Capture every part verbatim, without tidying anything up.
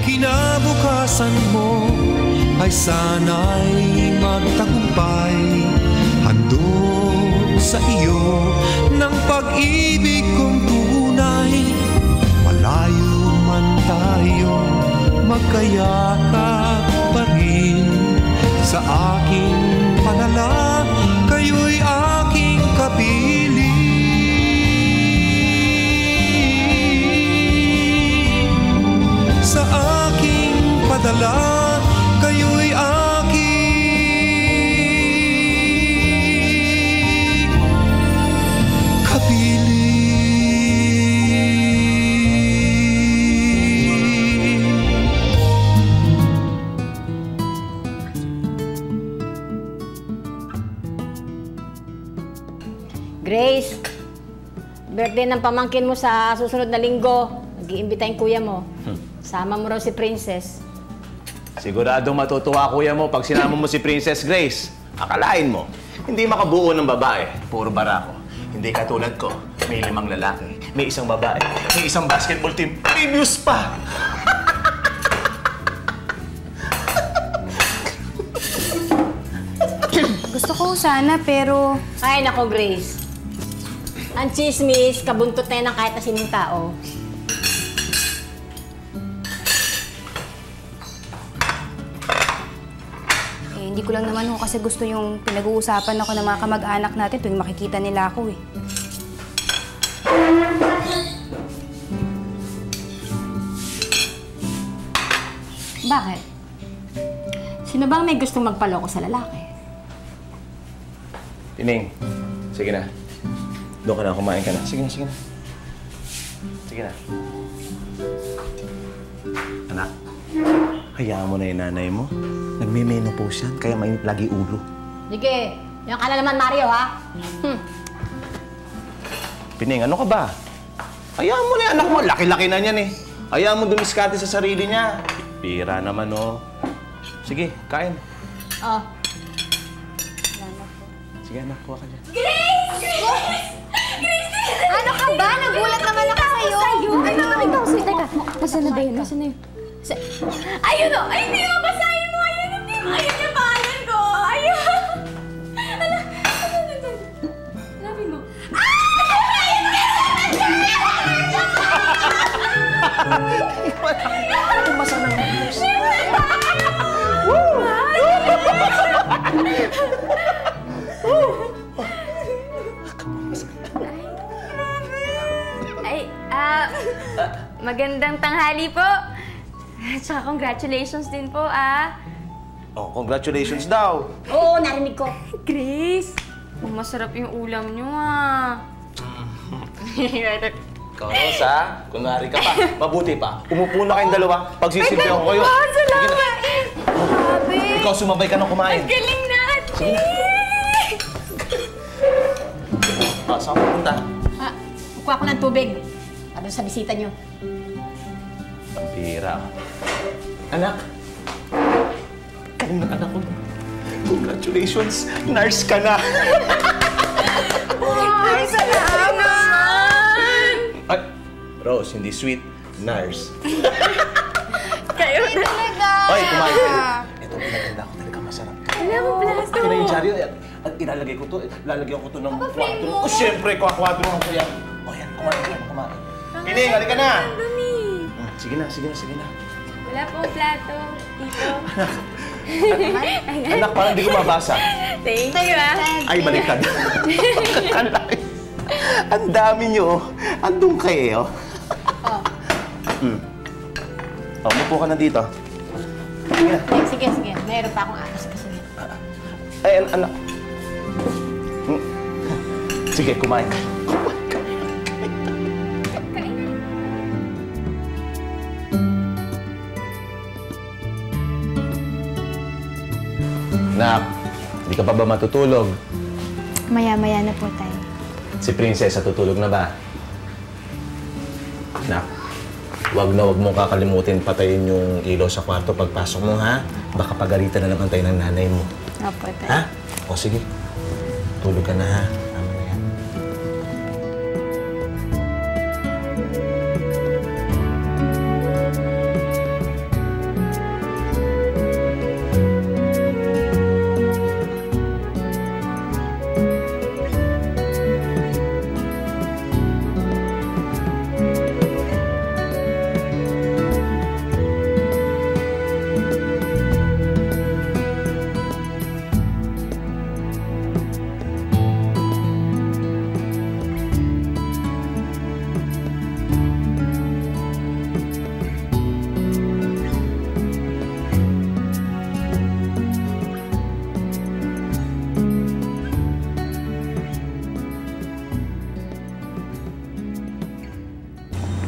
kinabukasan mo ay sana'y magtagumpay. Handog sa iyo ng pag-ibig kong tunay. Malayo man tayo, magkayakap pa rin. Sa aking panala, kayo'y aking kapiling. Sa aking padala, kayo'y aking kapiling. Grace, birthday ng pamangkin mo sa susunod na linggo. Nag-iimbita yung kuya mo. Hmm. Sama mo raw si Princess. Siguradong matutuwa kuya mo pag sinama mo si Princess Grace. Akalain mo, hindi makabuo ng babae. Puro barako. Hindi katulad ko. May limang lalaki, may isang babae, may isang basketball team, may views pa! Gusto ko sana, pero... Ay, nako, Grace. Ang chismis, kabuntot na yan ng kahit na sinong tao. Eh, hindi ko lang naman ho kasi gusto yung pinag-uusapan ako ng mga kamag-anak natin tuwing makikita nila ako eh. Bakit? Sino bang may gustong magpaloko sa lalaki? Tining, sige na. Doon ka na, kumain ka na. Sige na, sige na. Sige na. Anak, hayaan mo na yung nanay mo. Nagme-menopause yan, kaya mainit lagi ulo. Sige, yan ka na naman, Mario, ha? Hmm. Pining, ano ka ba? Hayaan mo na yung anak mo. Laki-laki na niyan eh. Hayaan mo dumiskarte sa sarili niya. Pira naman, oh. Sige, kain. Oh. Sige, anak, kuha ka dyan. Grace! Grace! Grace! Ano ka ba? Nagulat naman ako sa'yo. Ay, naman ikaw. Sige, teka. Nasaan na ba yun? Nasaan na yun? Sa... Ayun o! Ay, hindi mo! Basahin mo! Ayun! Hindi mo! Ayun yung pangalan ko! Ayun! Ano? Ano? Ano? Hanapin mo. Ah! Umasa na nga. Ay, ah, magandang tanghali po. Tsaka congratulations din po, ah. Oh, congratulations daw. Oo, narinig ko. Grace, masarap yung ulam nyo, ah. Ikaw, Rosa, kunwari ka pa. Mabuti pa. Umupo na kayong dalawa. Pagsisilbihan ko kayo. Wow, salamat! Grabe! Ikaw, sumabay ka ng kumain. Ang galing natin! Ah, saan ka punta? Ah, kukuha ko ng tubig. Para sa bisita nyo. Ang pira. Anak. Kain na anak ko. Congratulations. Nurse ka na. Ay, salamat! Ay, Rose, hindi sweet. Nurse. Kayo talaga! Ay, kumain ka. Ito, pinaganda ko talaga masarap. Alam mo, Blasto. Akin na yung dyaryo. At ilalagay ko to. Lalagyan ko to ng kwadro. Oh, siyempre, kwadro ko yan. O yan, kumain ka. Kumain. Pining, halika na. Sige na, sige na, sige na. Wala pong plato, tito. Anak, anak, parang di ko mabasa. Thank you, ah. Ay, baliktad. Ang dami nyo. Andun kayo. Oh. Hmm. Oh, mupo ka na dito. Sige na. Sige, sige. Mayroon pa akong atas kasi. Ay, an anak. Hmm. Sige, kumain ka. Nak, hindi ka pa ba matutulog? Maya-maya na po tayo. Si Princess, tutulog na ba? Nak, wag na wag mong kakalimutin patayin yung ilaw sa kwarto pagpasok mo, ha? Baka pagalitan na naman tayo ng nanay mo. Opo, tayo. Ha? O sige, tulog ka na, ha? Tama na yan.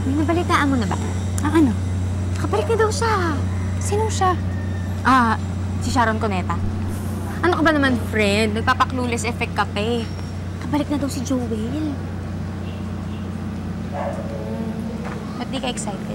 May nabalitaan mo na ba? Ah, ano? Nakabalik na daw siya. Sino siya? Ah, si Sharon Cuneta. Ano ka ba naman, friend? Nagpapaklueless effect ka pa eh. Kabalik na daw si Joel. Ba't di ka excited?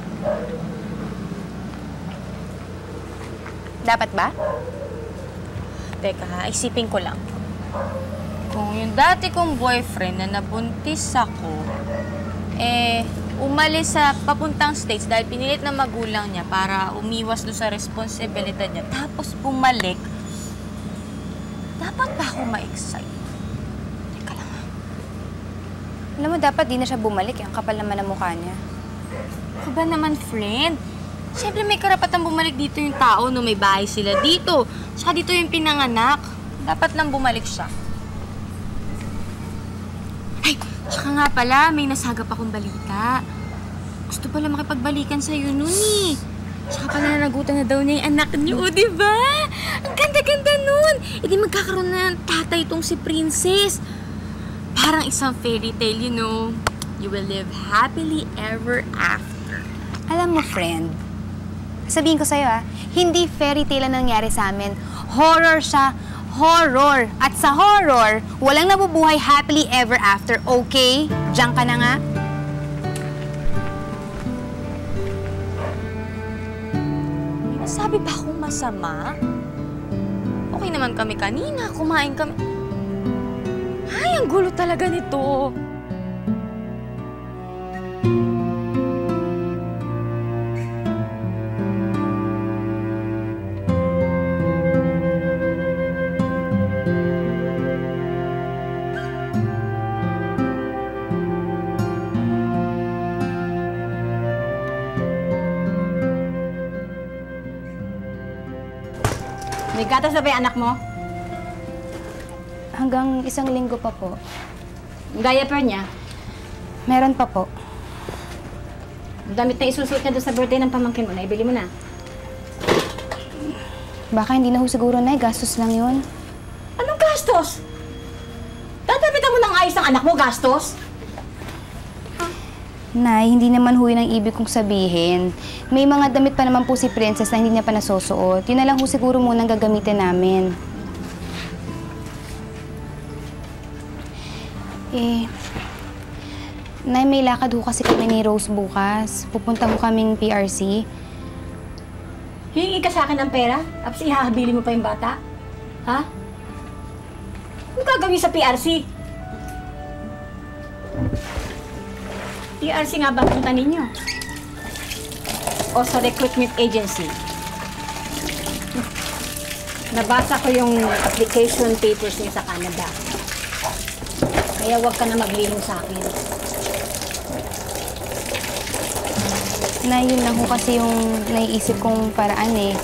Dapat ba? Teka ha, isipin ko lang. Kung yung dati kong boyfriend na nabuntis ako, eh, umalis sa papuntang States dahil pinilit na magulang niya para umiwas doon sa responsibilidad niya. Tapos bumalik, dapat ba ako ma-excite? Teka lang ha. Alam mo, dapat di na siya bumalik. Ang kapal naman ang mukha niya. Ako ba naman, friend? Siyempre may karapatang bumalik dito yung tao no may bahay sila dito. Tsaka dito yung pinanganak. Dapat lang bumalik siya. Ay, tsaka nga pala, may nasagap akong balita. Gusto pala makipagbalikan sa'yo nun eh. Tsaka pala nanagutan na daw niya yung anak niyo, o diba? Ang ganda-ganda nun! E di magkakaroon na ng tatay itong si Princess. Parang isang fairy tale, you know. You will live happily ever after. Alam mo, friend, sabihin ko sa'yo ah, hindi fairy tale ang nangyari sa amin. Horror siya. Horror. At sa horror, walang nabubuhay happily ever after, okay? Diyan ka na nga. May nasabi ba akong masama? Okay naman kami kanina. Kumain kami. Ay, ang gulo talaga nito. May gatas na ba yung anak mo? Hanggang isang linggo pa po. Yung diaper niya? Meron pa po. Yung damit na isusuot niya doon sa birthday ng pamangkin mo, naibili mo na. Baka hindi na ho siguro, Nay. Gastos lang yun. Anong gastos? Tatapitan mo ng ayos ang anak mo, gastos? Nay, hindi naman ho yun ang ibig kong sabihin. May mga damit pa naman po si Princess na hindi niya pa nasusuot. Yun na lang ho siguro munang gagamitin namin. Eh, Nay, may lakad ho kasi kami ni Rose bukas. Pupunta ho kaming P R C. Hihingi ka sa akin ng pera, tapos ihahabili mo pa yung bata? Ha? Ano gagawin sa P R C? P R C nga ba punta ninyo? O sa recruitment agency? Nabasa ko yung application papers niyo sa Canada. Kaya huwag ka na maglihim sa akin. Nay, yun lang ho kasi yung naiisip kong paraan eh.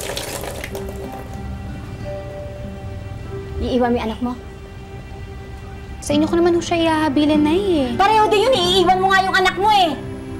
Iiwan mo yung anak mo? Sa inyo ko naman ho siya ihahabilin, Nay eh. Pareho din yun, iiwan mo nga yung anak mo eh!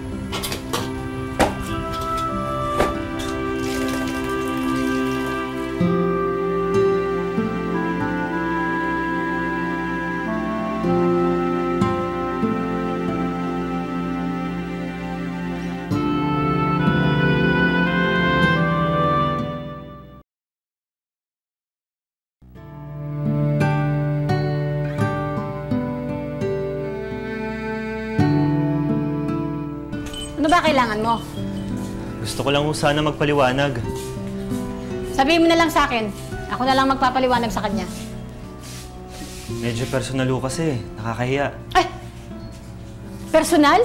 Ano ba kailangan mo? Gusto ko lang sana magpaliwanag. Sabihin mo na lang sa akin. Ako na lang magpapaliwanag sa kanya. Medyo personal ho kasi. Nakakahiya. Ay! Personal?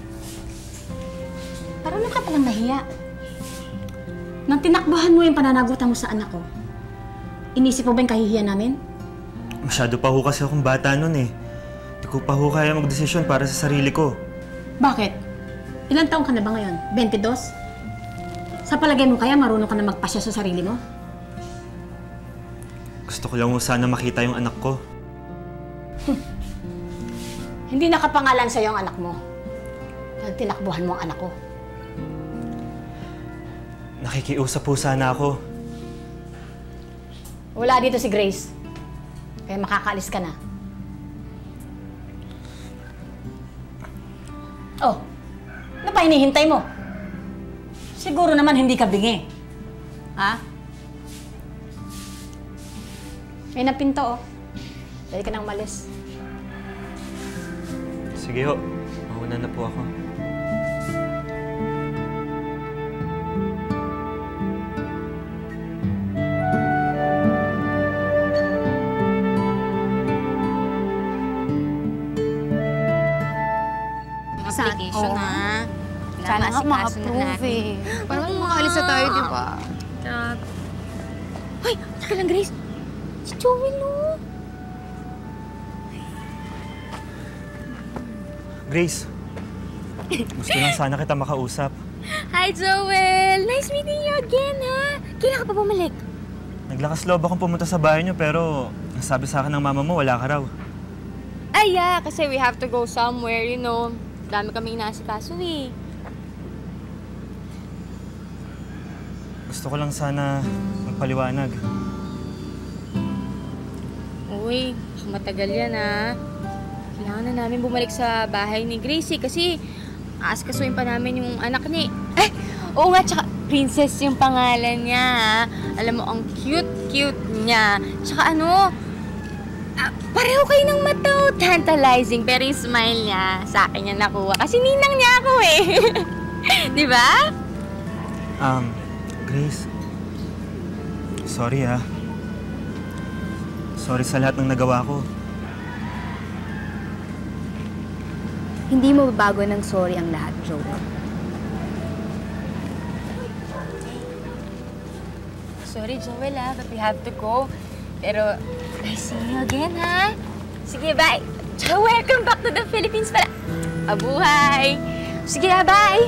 Parang ka palang nahiya. Nang tinakbuhan mo yung pananagutan mo sa anak ko, inisip mo ba yung kahihiya namin? Masyado pa ho kasi akong bata nun eh. Di ko pa ho kaya magdesisyon para sa sarili ko. Bakit? Ilang taong ka na ba ngayon? twenty-two? Sa palagay mo kaya marunong ka na magpasya sa sarili mo? Gusto ko lang ho sana makita yung anak ko. Hindi nakapangalan sa'yo ang anak mo. Dahil tinakbuhan mo ang anak ko. Nakikiusap po sana ako. Wala dito si Grace. Kaya makakaalis ka na. Oh, Ano pa hinihintay mo? Siguro naman hindi ka bingi. Ha? May napinto, oh. Pwede ka nang umalis. Sige ho, mauna na po ako. Application, Oo. ha? Sana nga ma-approve eh. Parang makaalis na tayo, di ba? Hoy, taka lang, Grace. Si Joel, no? Grace, gusto lang sana kita makausap. Hi, Joel! Nice meeting you again, ha? Kailan ka pa bumalik? Naglakas loob akong pumunta sa bahay niyo pero nasabi sa akin ng mama mo wala ka raw. Ay, yeah, kasi we have to go somewhere, you know. Dami kaming inaasikaso, eh. Gusto ko lang sana magpaliwanag. Uy, matagal yan, ha? Kailangan na namin bumalik sa bahay ni Gracie kasi aaskasuin pa namin yung anak ni... Eh! Oo nga, tsaka Princess yung pangalan niya, ha? Alam mo, ang cute-cute niya. Tsaka ano, ah, pareho kayo ng mata, oh. Tantalizing. Pero yung smile niya, sa akin niya nakuha. Kasi ninang niya ako, eh. Di ba? Um, Grace, sorry ha. Sorry sa lahat ng nagawa ko. Hindi mo babago ng sorry ang lahat, Joel. Sorry, Joel, ha, but we have to go. Pero, nice seeing you again, ha? Sige, bye. Tsaka welcome back to the Philippines pala. Abuhay! Sige, ha, bye!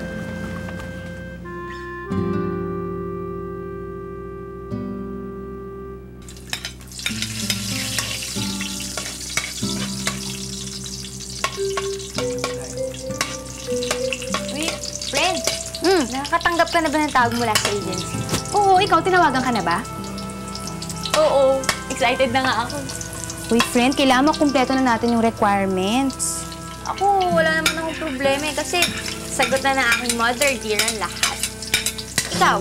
Uy, friend. Hmm. Nakakatanggap ka na ba ng tawag mula sa agency? Oo, ikaw, tinawagan ka na ba? Oo, excited na nga ako. Uy, friend, kailangan makumpleto na natin yung requirements. Ako, wala naman akong problema eh, kasi sagot na ng aking mother, dear, ang lahat. Ikaw?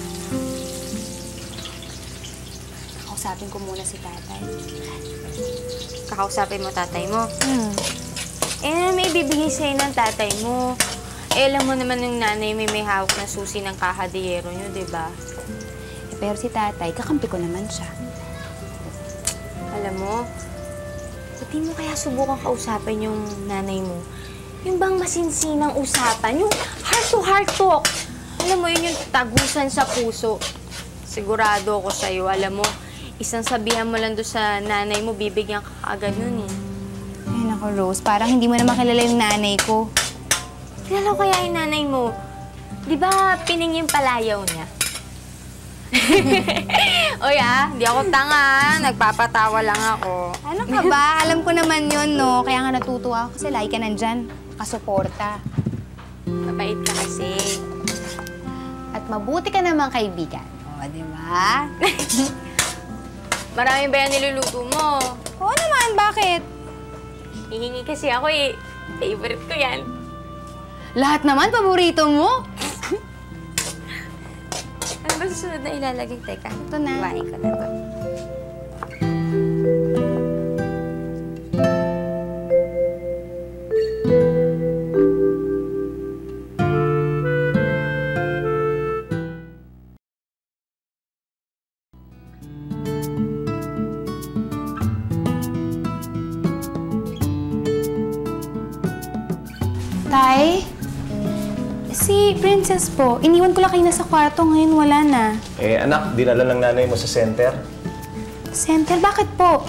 Kakausapin ko muna si tatay. Kakausapin mo tatay mo? Hmm. Eh, may bibigay sa'yo ng tatay mo. Eh, alam mo naman yung nanay may may hawak na susi ng kahadiyero nyo, di ba? Eh, pero si tatay, kakampi ko naman siya. Alam mo, pati mo kaya subukan kausapin yung nanay mo. Yung bang masinsinang usapan, yung heart-to-heart talk. Alam mo, yun yung tagusan sa puso. Sigurado ako sa'yo, alam mo, isang sabihan mo lang doon sa nanay mo, bibigyan ka kaagad nun eh. Ay, naku, Rose, parang hindi mo na makilala yung nanay ko. Kilala ko kaya yung nanay mo. Di ba pining yung palayaw niya? Oy ah, di ako tanga. Nagpapatawa lang ako. Ano ka ba? Alam ko naman yun, no? Kaya nga natutuwa ako kasi lagi ka nandyan. Kasuporta. Mabait ka kasi. At mabuti ka naman kaibigan. O, di ba? Marami ba yan niluluto mo? Oo naman, bakit? Hihingi kasi ako eh. Favorite ko yan. Lahat naman, paborito mo. Ano ba susunod na ilalagay? Teka. Ito na. Iwain ko na to. Tay? Si Princess po, iniwan ko lang kayo nasa kwarto, ngayon wala na. Eh, anak, dinala ng nanay mo sa center. Center, bakit po?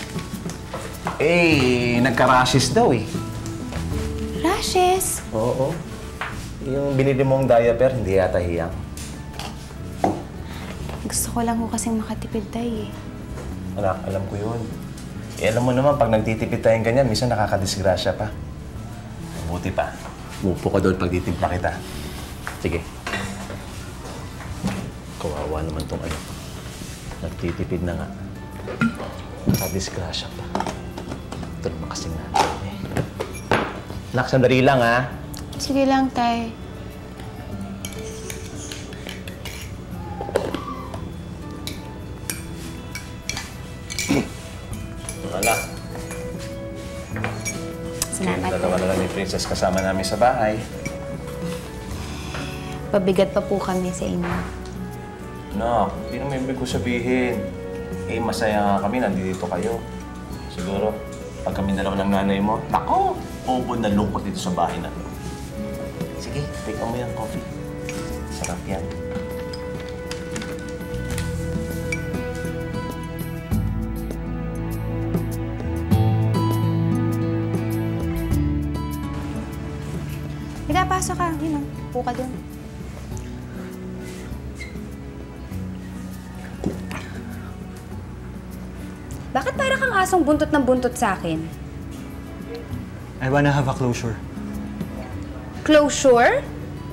Eh, nagka-rashes daw eh. Rashes? Oo. Yung binili mong diaper, hindi yata hiyang. Gusto ko lang ko kasing makatipid, Tay eh. Anak, alam ko yun. Eh, alam mo naman, pag nagtitipid tayong ganyan, minsan nakakadisgrasya pa. Mabuti pa. Upo ka doon pag titimpla kita. Sige. Kawawa naman tong ano. Nagtitipid na nga. Nakadisgrasya pa. Ito naman kasing natin eh. Nak, sandali lang ha. Sige lang, Tay. Wala. Salamat. Dalawa na lang ni Princess kasama namin sa bahay. Pabigat pa po kami sa inyo. No, hindi naman ibig ko sabihin. Eh, masaya nga kami, nandito kayo. Siguro, pag kami dalawa ng nanay mo, nako, ubod na lungkot dito sa bahay na to. Sige, take mo yung coffee. Sarap yan. Higa, pasok ka. Yun, oh. Upo ka dun. Bakit para kang asong buntot ng buntot sa akin? I wanna have a closure. Closure?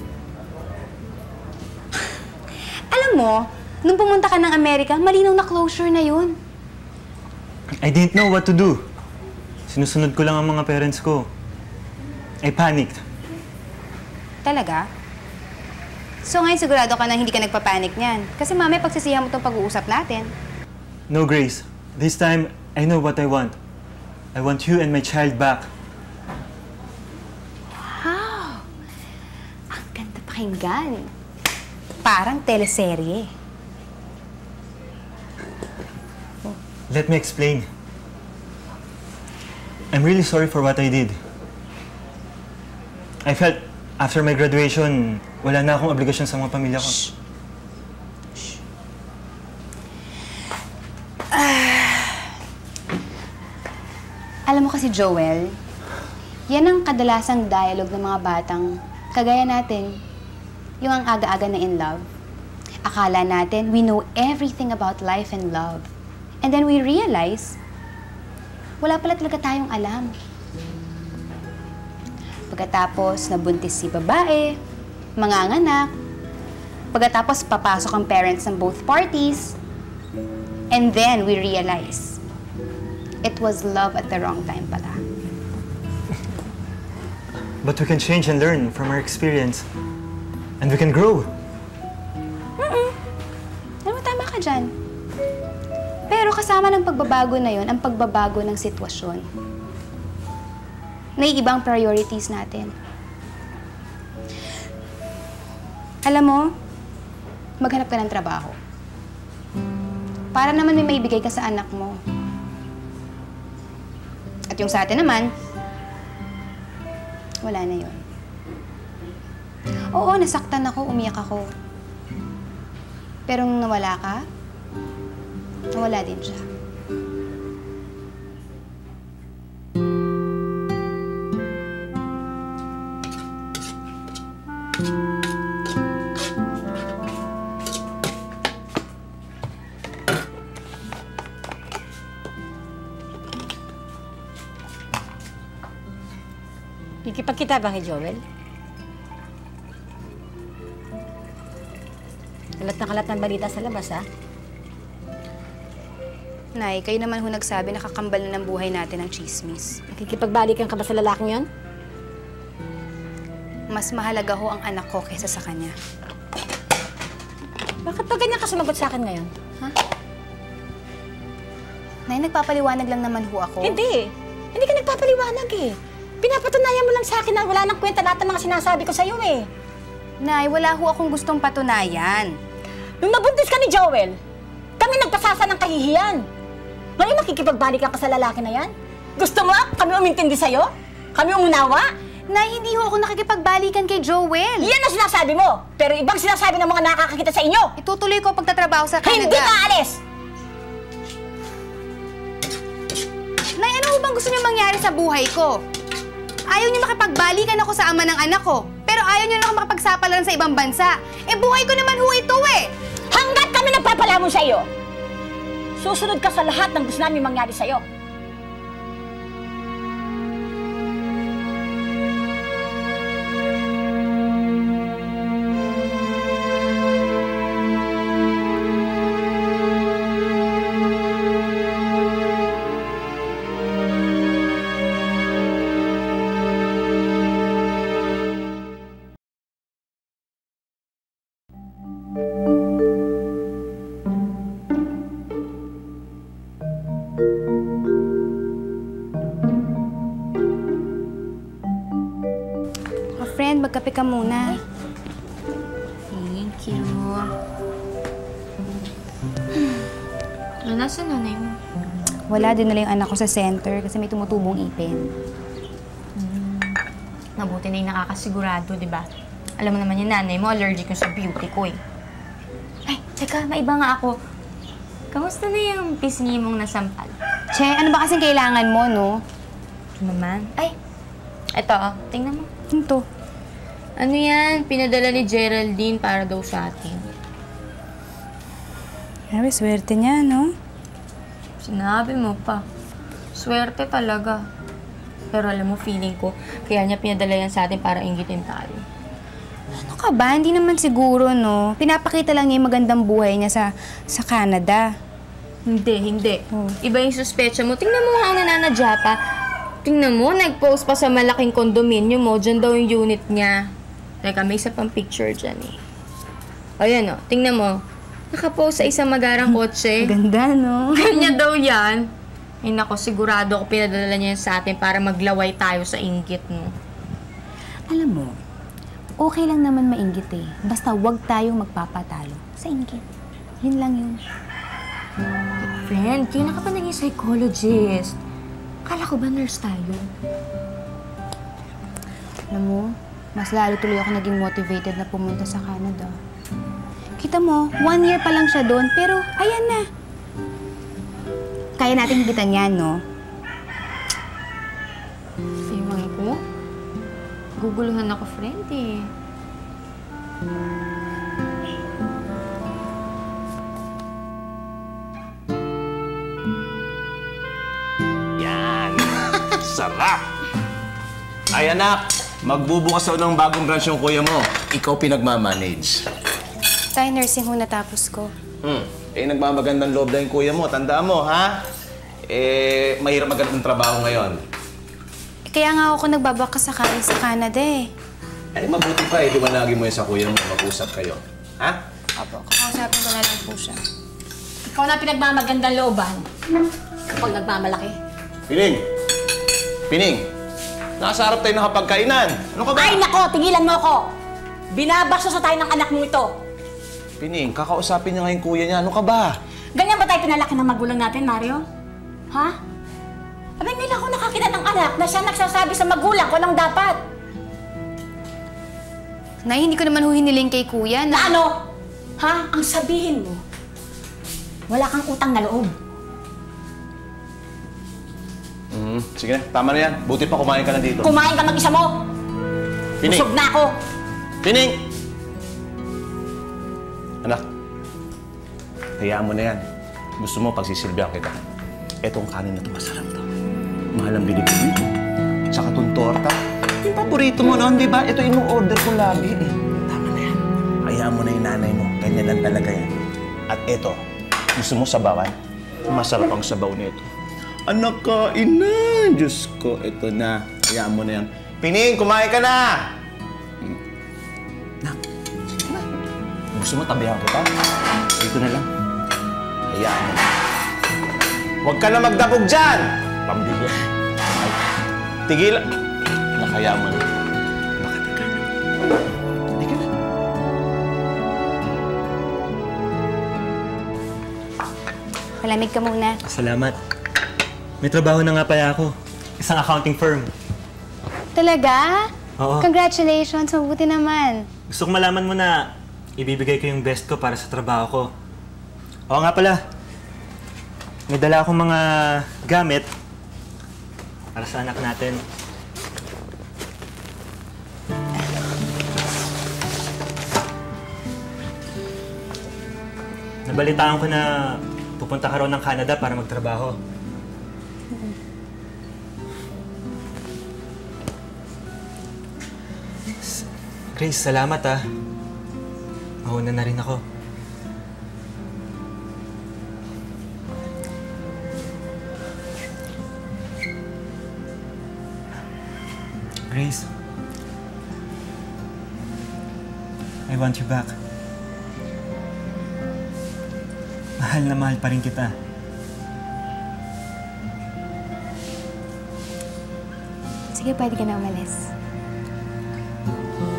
Alam mo, nung pumunta ka ng Amerika, malinaw na closure na yun. I didn't know what to do. Sinusunod ko lang ang mga parents ko. I panicked. Talaga? So ngayon sigurado ka na hindi ka nagpapanik niyan. Kasi mamaya pagsisihan mo itong pag-uusap natin. No, Grace. This time, I know what I want. I want you and my child back. Wow! Ang ganda pakinggan. Parang teleserye. Let me explain. I'm really sorry for what I did. I felt after my graduation, wala na akong obligasyon sa mga pamilya ko. Shh. Shh. Ah. Alam mo kasi, Joel, yan ang kadalasang dialogue ng mga batang kagaya natin. Yung ang aga-aga na in love. Akala natin we know everything about life and love. And then we realize, wala pala talaga tayong alam. Pagkatapos nabuntis si babae, manganganak, pagkatapos papasok ang parents ng both parties, and then we realize, it was love at the wrong time pala. But we can change and learn from our experience. And we can grow. Mm-mm. Alam mo, tama ka dyan. Pero kasama ng pagbabago na yon ang pagbabago ng sitwasyon. Naiibang priorities natin. Alam mo, maghanap ka ng trabaho. Para naman may maibigay ka sa anak mo. At yung sa atin naman, wala na yon. Oo, nasaktan ako, umiyak ako. Pero nung nawala ka, nawala din siya. Kikipagkita ba kay Joel? Kalat na kalat ng balita sa labas, ha? Nay, kayo naman ho nagsabi na kakambal na ng buhay natin ang chismis. Kikipagbalikan ka ba sa lalaking yon? Mas mahalaga ho ang anak ko kaysa sa kanya. Bakit pa ganyan ka sumagot sa akin ngayon? Ha? Nay, nagpapaliwanag lang naman ho ako. Hindi. Hindi ka nagpapaliwanag eh. Pinapatunayan mo lang sa akin na wala nang kwenta lahat ng mga sinasabi ko sa'yo eh. Nay, wala ho akong gustong patunayan. Nung nabuntis ka ni Joel, kami nagpasasa ng kahihiyan. Ngayon makikipagbalikan ka sa lalaki na yan? Gusto mo kami umintindi sa'yo? Kami umunawa? Nay, hindi ho ako nakikipagbalikan kay Joel. Yan ang sinasabi mo. Pero ibang sinasabi ng mga nakakakita sa inyo. Itutuloy ko pagtatrabaho sa Canada. Hindi ka alis! Nay, ano ho bang gusto niyo mangyari sa buhay ko? Ayaw niyo makipagbalikan ako sa ama ng anak ko. Pero ayaw niyo na ako makipagsapalaran sa ibang bansa. Eh, buhay ko naman ho ito eh! Hanggat kami nagpapalamon sa iyo, susunod ka sa lahat ng gusto namin mangyari sa iyo. friend. Magkape ka muna. Thank you. Ano, nasa nanay mo? Wala, din nila yung anak ko sa center kasi may tumutubong ipin. Mabuti na yung nakakasigurado, di ba? Alam mo naman yung nanay mo, allergic yung sa beauty ko eh. Ay, teka, maiba nga ako. Kamusta na yung pisngi mong nasampal? Che, ano ba kasing kailangan mo, no? Ito naman. Ay, eto, oh, tingnan mo. Ano to? Ano yan? Pinadala ni Geraldine para daw sa atin. Grabe, swerte niya, no? Sinabi mo pa. Swerte talaga. Pero alam mo, feeling ko, kaya niya pinadala yan sa atin para inggitin tayo. Ano ka ba? Hindi naman siguro, no? Pinapakita lang niya yung magandang buhay niya sa sa Canada. Hindi, hindi. Oh. Iba yung suspecha mo. Tingnan mo nga ang nananadya pa. Tingnan mo, nag-post pa sa malaking kondominium mo. Diyan daw yung unit niya. Teka, may isa pang picture dyan eh. O yan o, tingnan mo. Nakapost sa isang magarang kotse. Ganda, no? Kanya daw yan. Ay nako, sigurado ako pinadala niya yan sa atin para maglaway tayo sa inggit mo. Alam mo, okay lang naman mainggit eh. Basta wag tayong magpapatalo sa inggit. Yun lang yun. Friend, kailan ka pa naging psychologist? Kala ko ba nurse tayo? Alam mo, mas lalo tuloy ako naging motivated na pumunta sa Canada. Kita mo, one year pa lang siya doon, pero ayan na. Kaya natin higitan yan, no? Ewan ko. Guguluhan ako, friend eh. Yan! Sarap! Ay anak, magbubukas daw ng bagong branch yung kuya mo. Ikaw pinagmamanage. Tayo nursing ho natapos ko. Hmm. Eh, nagmamagandang loob na yung kuya mo. Tandaan mo, ha? Eh, mahirap magandang trabaho ngayon. Eh, kaya nga ako nagbabaka sakali sa Canada eh. Ay, mabuti pa eh. Liwanagin mo yun sa kuya mo. Mag-usap kayo. Ha? Apo, kakausapin ko na lang po siya. Ikaw na pinagmamagandang looban. Kapag nagmamalaki. Pining! Pining! Nasa harap tayo ng kapagkainan. Ano ka ba? Ay, nako! Tigilan mo ako! Binabasto sa tayo ng anak mo ito. Pining, kakausapin niya ngayon kuya niya. Ano ka ba? Ganyan ba tayo pinalaki ng magulang natin, Mario? Ha? Abay, nila ako nakakita ng anak na siya nagsasabi sa magulang ko lang dapat. Nay, hindi ko naman hiniling kay kuya Na na... ano? Ha? Ang sabihin mo, wala kang utang na loob. Hmm, sige na. Tama na yan. Buti pa kumain ka na dito. Kumain ka mag-isa mo. Pining! Busog na ako. Pining! Anak, hayaan mo na yan. Gusto mo pagsisilbihan kita. Etong kanin na ito, masarap to. Mahal ang binibili ko. Tsaka itong torta. Yung paborito mo noon, di ba? Ito yung order ko lagi. Eh. Tama na yan. Hayaan mo na yung nanay mo. Ganyan lang talaga yan. At eto, gusto mo sabawan? Masarap ang sabaw nito. Anak ka, ina! Diyos ko, ito na. Hayaan mo na yan. Pining, kumain ka na! Gusto mo tabihan kita? Dito na lang. Hayaan mo. Huwag ka na magdabog dyan! Pambigyan. Ay, tigil. Nakaya mo na. Bakit ka na? Tigil na. Palamig ka muna. Salamat. May trabaho na nga pala ako. Isang accounting firm. Talaga? Oo. Congratulations, mabuti naman. Gusto kong malaman mo na ibibigay ko yung best ko para sa trabaho ko. Oo nga pala. May dala akong mga gamit para sa anak natin. Nabalitaan ko na pupunta ka raw ng Canada para magtrabaho. Grace, salamat ah. Mauna na rin ako. Grace, I want you back. Mahal na mahal pa rin kita. Sige, pwede ka na umalis.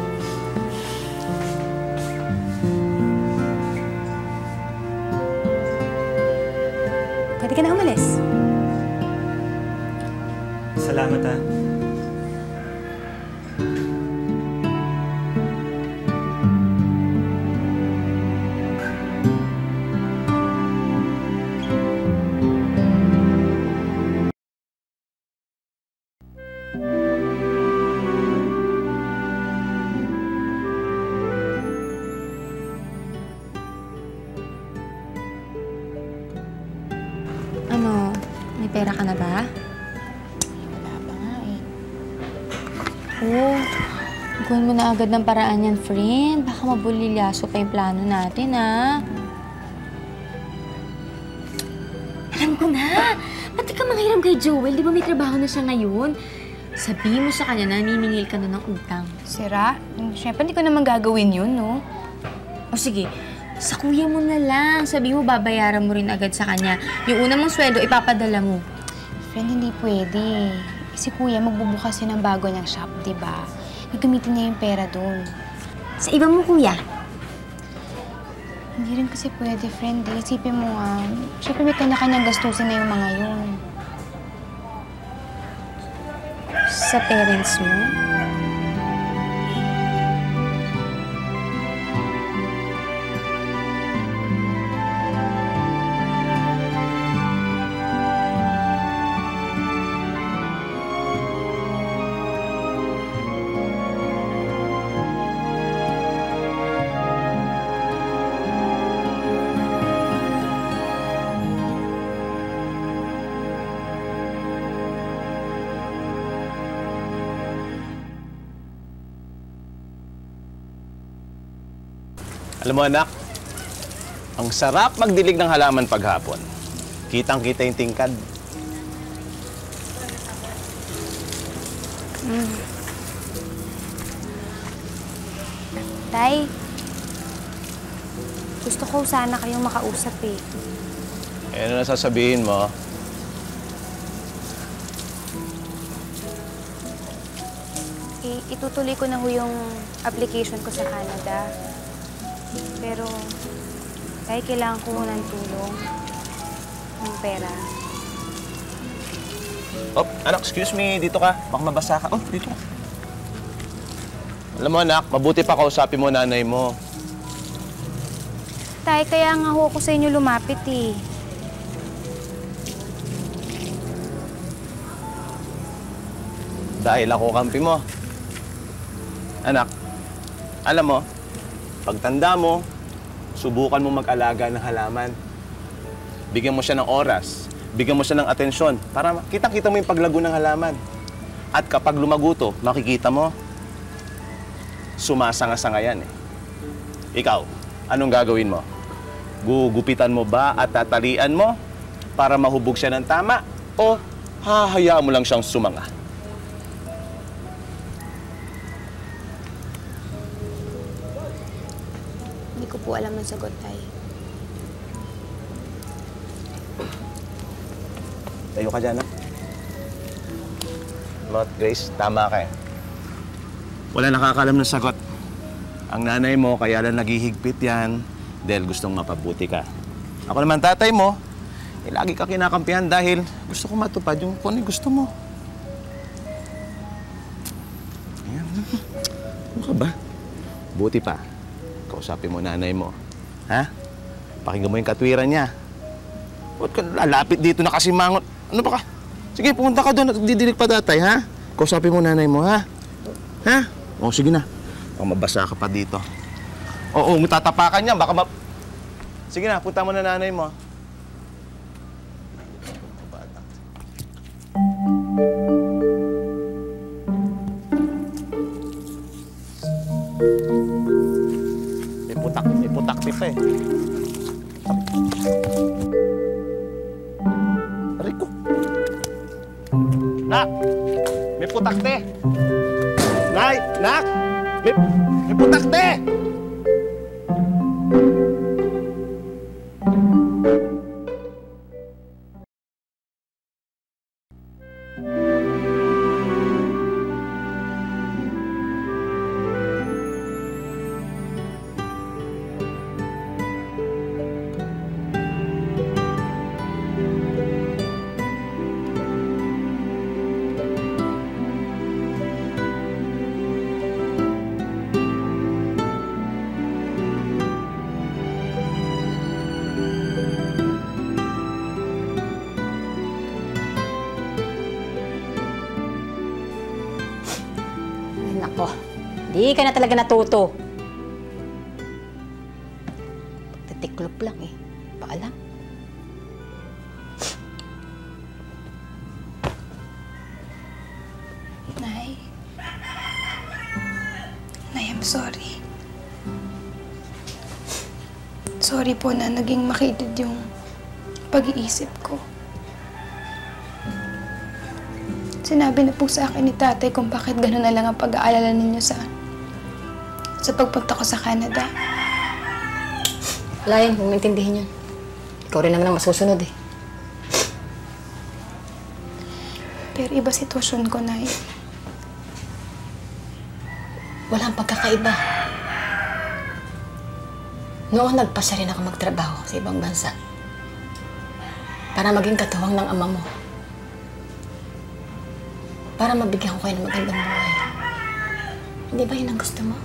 pera ka na ba? Wala pa nga eh. Oo. Gawin mo na agad ng paraan yan, friend. Baka mabulilyaso pa yung plano natin, ha? Alam ko na! Pati ka manghiram kay Joel, di ba may trabaho na siya ngayon? Sabihin mo sa kanya na naniningil ka na ng utang. Sira? Siyempre, hindi ko naman gagawin yun, no? O sige, sa kuya mo na lang. Sabihin mo, babayaran mo rin agad sa kanya. Yung una mong sweldo, ipapadala mo. Friend, hindi pwede. Si kuya, magbubukas yun ng bago niyang shop, di ba? Gagamitin niya yung pera doon. Sa iba mo, kuya. Hindi rin kasi pwede, friend. Eh. Isipin mo nga, siyempre may kanya-kanyang gastusin na yung mga yun. Sa parents mo? Alam mo anak, ang sarap magdilig ng halaman paghapon. Kitang-kita yung tingkad. Mm. Tay, gusto ko sana kayong makausap eh. Eh, ano na sasabihin mo? I- itutuloy ko na ho yung application ko sa Canada. Pero, tay, kailangan ko ng tulong. Ng pera. Oh, anak, excuse me. Dito ka. Baka mabasa ka. Oh, dito ka. Alam mo, anak, mabuti pa kausapin mo nanay mo. Tay, kaya nga ho ako sa inyo lumapit eh. Dahil ako kampi mo. Anak, alam mo, pagtanda mo, subukan mo mag-alaga ng halaman. Bigyan mo siya ng oras, bigyan mo siya ng atensyon para kitang-kita mo yung paglago ng halaman. At kapag lumago to, makikita mo, sumasanga-sanga yan eh. Ikaw, anong gagawin mo? Gugupitan mo ba at tatalian mo para mahubog siya ng tama? O hahayaan mo lang siyang sumanga? Hindi ko po alam ang sagot, tay. Tayo ka dyan, ha? Lot, Grace, tama ka eh. Wala nakakalam ng sagot. Ang nanay mo, kaya lang naghihigpit yan dahil gustong mapabuti ka. Ako naman, tatay mo, eh, lagi ka kinakampihan dahil gusto ko matupad yung kung ano gusto mo. Ayan. Ano ka ba? Buti pa. Kausapin mo nanay mo. Ha? Pakinggan mo yung katwiran niya. Huwag ka lalapit dito na kasi mangot. Ano ba ka? Sige, pumunta ka doon at didilig pa tatay, ha? Kausapin mo nanay mo, ha? Ha? O, sige na. Baka mabasa ka pa dito. Oo, matatapakan niya. Baka ma... Sige na, punta mo na nanay mo. May putak, may putak pa eh. Aray ko. Nak! May putak te! Nay! Nak! May, may putak te! Nako, di ka na talaga natuto. Pagtitiklop lang eh. Paalam. I'm sorry. Sorry po na naging makitid yung pag-iisip ko. Sinabi na po sa akin ni tatay kung bakit gano'n na lang ang pag-aalala ninyo sa sa pagpunta ko sa Canada. Wala yan, huwag maintindihin yun. Ikaw rin naman ang masusunod eh. Pero iba sitwasyon ko, Nay. Walang pagkakaiba. Noon nagpasya rin ako magtrabaho sa ibang bansa para maging katuwang ng ama mo. Para mabigyan ko kayo ng magandang buhay. Hindi ba yun ang gusto mo?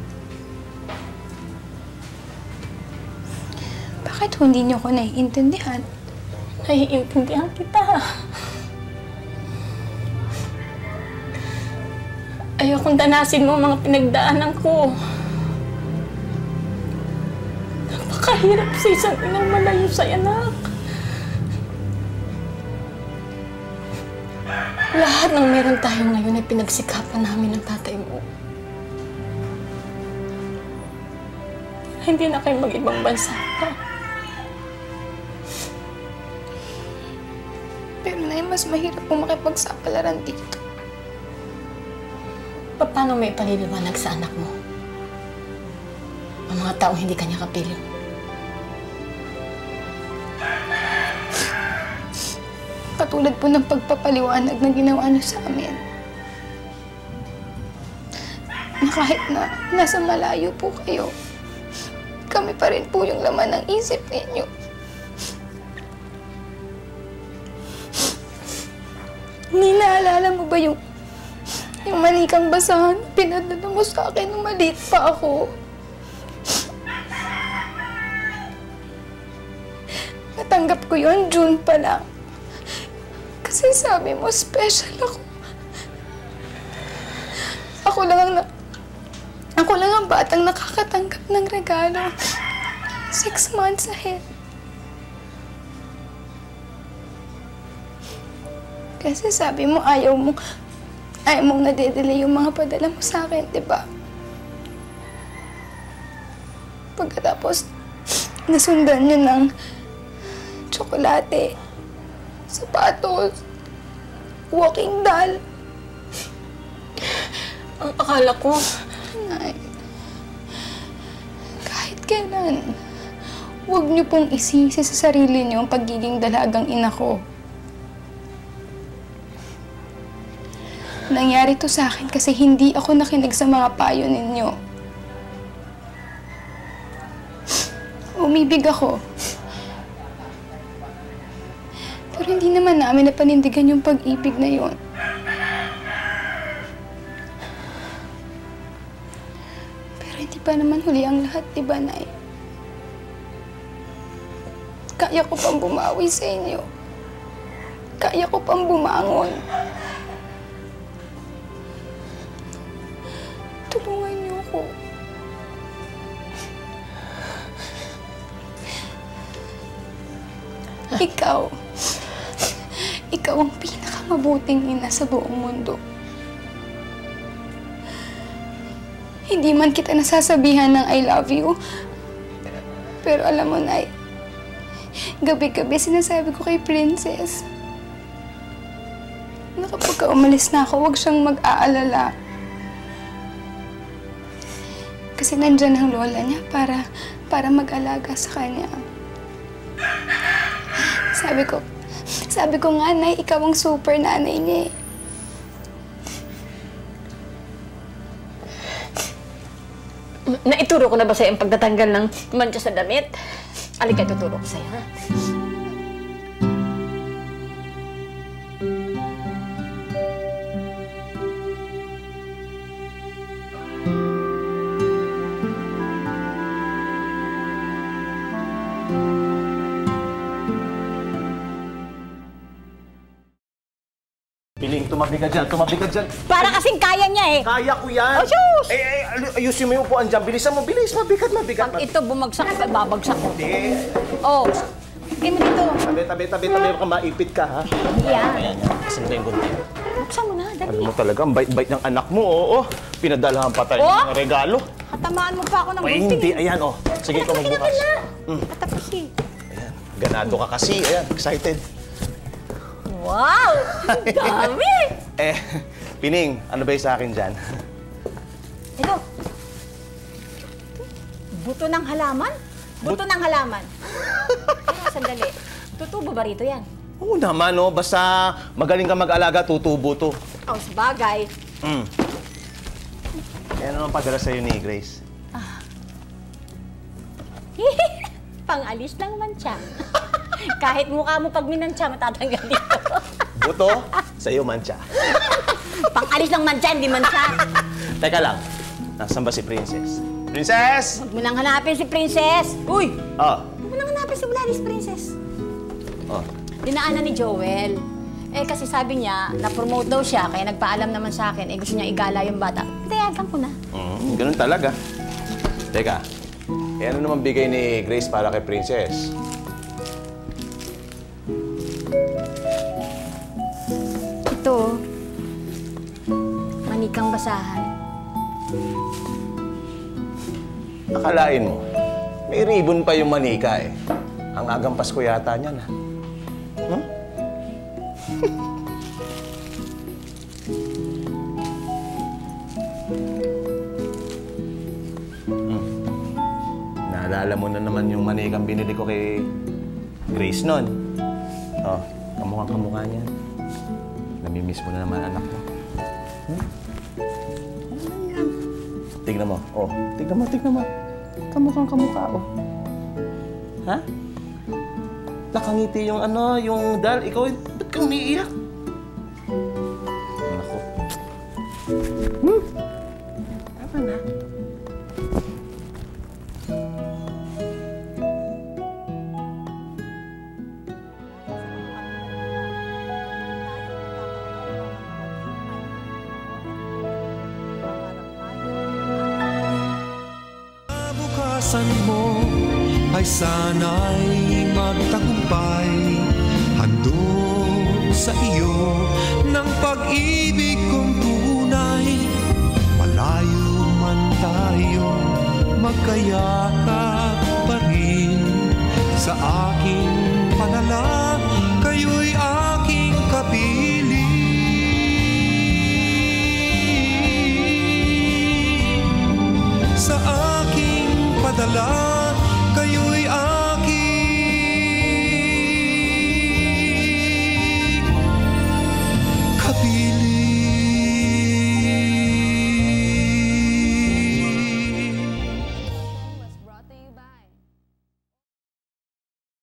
Bakit hindi niyo ko naiintindihan? Naiintindihan kita. Ayokong danasin mo ang mga pinagdaanan ko. Napakahirap sa isang inang malayo sa anak. Lahat ng meron tayo ngayon ay pinagsikapan namin ng tatay mo. Hindi na kayo mag-ibang bansa pa. Pero Nay, mas mahirap kung makipagsapalaran dito. Paano may paliliwanag sa anak mo? Ang mga taong hindi kanya kapiling. Katulad po ng pagpapaliwanag na ginawa niyo sa amin. Na kahit na nasa malayo po kayo, kami pa rin po yung laman ng isip ninyo. Hindi naalala mo ba yung yung manikang basahan na pinadala mo sa akin nung maliit pa ako? Natanggap ko yun June pa lang. Kasi sabi mo, special ako. Ako lang ang na... Ako lang ang batang nakakatanggap ng regalo. Six months ahead. Kasi sabi mo, ayaw mo... Ayaw mong nade-delay yung mga padala mo sa akin, di ba? Pagkatapos, nasundan niyo ng tsokolate, sapatos, walking doll. Ang akala ko, Nay, kahit kailan, huwag niyo pong isisi sa sarili niyo ang pagiging dalagang ina ko. Nangyari to sa akin kasi hindi ako nakinig sa mga payo ninyo. Umibig ako. Pero hindi naman namin napanindigan yung pag-ibig na yun. Pero hindi pa naman huli ang lahat, di ba, Nay? Kaya ko pang bumawi sa inyo. Kaya ko pang bumangon. Tulungan niyo ako. Ikaw. Ikaw ang pinakamabuting ina sa buong mundo. Hindi man kita nasasabihan ng I love you. Pero alam mo, Nay, gabi-gabi sinasabi ko kay Princess na kapag ka umalis na ako, huwag siyang mag-aalala. Kasi nandyan ang lola niya para, para mag-alaga sa kanya. Sabi ko, sabi ko nga, Nay, ikaw ang super nanay niya eh. naituro ko na ba sa'yo ang pagtatanggal ng mancha sa damit? Alika, tuturo ko sa'yo, ha? Piling, tumabi ka dyan, tumabi ka dyan. Para kasing kaya niya eh. Kaya ko yan. Oh, sus! Eh, eh, ayusin mo yung upuan dyan. Bilisan mo, bilis. Mabigat, mabigat. Pag ito bumagsak, babagsak ko. Hindi. Oh, kaya mo dito. Tabi, tabi, tabi, tabi ka, maipit ka, ha? Yan. Ayan, yan. Kasi na yung gunting. buksan mo na, dali. Alam mo talaga, ang bait-bait ng anak mo, oo. Pinadalahan pa tayo Oh? ng regalo. Katamaan mo pa ako ng Ay, gunting. hindi. Ayan, oh. Sige, ikaw magbukas. Mm. Katapos eh. Ayan, ganado ka kasi. Ayan, excited. Wow! Ang dami! Eh, Pining, ano ba yung sa akin dyan? Ito. Buto ng halaman? Buto ng halaman. Pero sandali. Tutubo ba rito yan? Oo naman, no. Basta magaling ka mag-alaga, tutubo to. Oh, sa bagay. Mm. Yan naman padala sa'yo ni Grace. Pang-alis ng mancha. Kahit mukha mo pag minantsa, matatanggal dito. Buto, sa'yo mancha. Pang-alis ng mancha, hindi mancha. Teka lang, nasan ba si Princess? Princess! Huwag mo nang hanapin si Princess. Uy! Oh. Huwag mo nang hanapin si Gladys Princess. Oh. Dinaanan ni Joel. Eh kasi sabi niya, na-promote daw siya, kaya nagpaalam naman sa akin, eh gusto niya igala yung bata. Tayagan ko na. Mm, ganun talaga. Teka, eh ano naman bigay ni Grace para kay Princess? Ito, manikang basahan. Akalain mo, may ribbon pa yung manika eh. Ang agang Pasko yata niya na. Hmm? hmm. Naalala mo na naman yung manikang binili ko kay Grace nun. Oh, kamukhang kamukha niya. Namimiss mo na naman anak mo. Hmm? Tignan mo. Oh, tignan mo, tignan mo. Kamukhang kamukha, oh. Ha? Nakangiti yung ano, yung dal. Ikaw, ba't kang umiiyak? Naku. Hmm? Tama na. Bukasan mo ay sana'y magtagumpay. Handog sa iyo ng pag-ibig kong